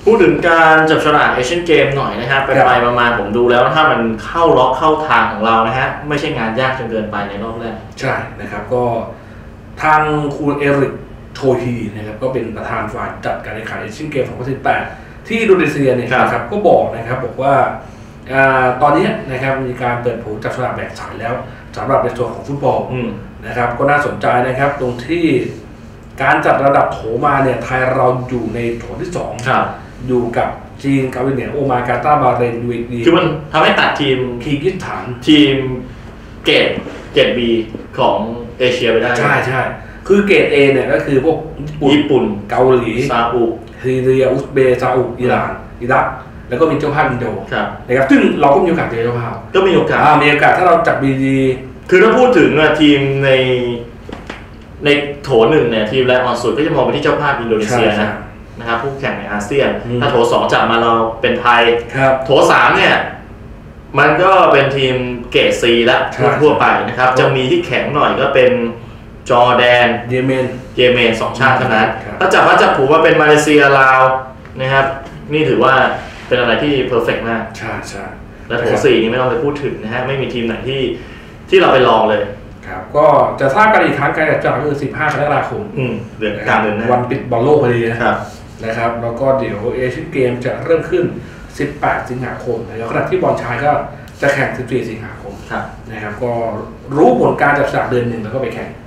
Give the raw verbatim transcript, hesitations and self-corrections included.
พูดถึงการจับฉลากเอเชียนเกมหน่อยนะครับไปไปมาๆผมดูแล้วถ้ามันเข้าล็อกเข้าทางของเรานะฮะไม่ใช่งานยากจนเกินไปในรอบแรกใช่นะครับก็ทางคุณเอริกโชฮีนะครับก็เป็นประธานฝ่ายจัดการแข่งขันเอเชียนเกมสองพันสิบแปดที่อินโดนีเซียเนี่ยนะครับก็บอกนะครับบอกว่าตอนนี้นะครับมีการเปิดเผยจับฉลากแบ่งสายแล้วสำหรับในส่วนของฟุตบอลนะครับก็น่าสนใจนะครับตรงที่การจัดระดับโถมาเนี่ยไทยเราอยู่ในโถที่สองอยู่กับจีนเกาหลีเหนือโอมานกาตาร์บาห์เรนยูเออีคือมันทำให้ตัดทีมคีร์กิสถานทีมเกรดเกรด B ของเอเชียไปได้ใช่ใช่คือเกรด A เนี่ยก็คือพวกญี่ปุ่นเกาหลีซาอุซีเรียอุซเบย์ซาอุอิหร่านอิรักแล้วก็มีเจ้าภาพอินโดนะครับซึ่งเราก็มีโอกาสเป็นเจ้าภาพก็มีโอกาสมีโอกาสถ้าเราจับดีๆคือถ้าพูดถึงทีมในในโถหนึ่งเนี่ยทีมแรกออนสุดก็จะมองไปที่เจ้าภาพอินโดนีเซียนะนะครับผู้แข่งในอาเซียนถ้าโถสองจับมาเราเป็นไทยโถสามเนี่ยมันก็เป็นทีมเกรด C แล้วทั่วไปนะครับจะมีที่แข็งหน่อยก็เป็นจอร์แดนเยเมนเยเมนสองชาติเท่านั้นถ้าจับว่าจับผูว่าเป็นมาเลเซียลาวนะครับนี่ถือว่าเป็นอะไรที่เพอร์เฟกต์มากใช่ใช่และโถสี่นี่ไม่ต้องไปพูดถึงนะฮะไม่มีทีมไหนที่ที่เราไปลองเลยครับก็จะทราบกันอีกครั้งการจัดก็คือสิบห้ากรกฎาคมเดือนกลางเดือนนะวันปิดบอลโลกพอดีนะครับนะครับแล้วก็เดี๋ยวเอเชียนเกมจะเริ่มขึ้นสิบแปดสิงหาคมแล้วขณะที่บอลชายก็จะแข่งสิบสี่สิงหาคมนะครับก็รู้ผลการจับฉลากเดือนหนึ่งแล้วก็ไปแข่ง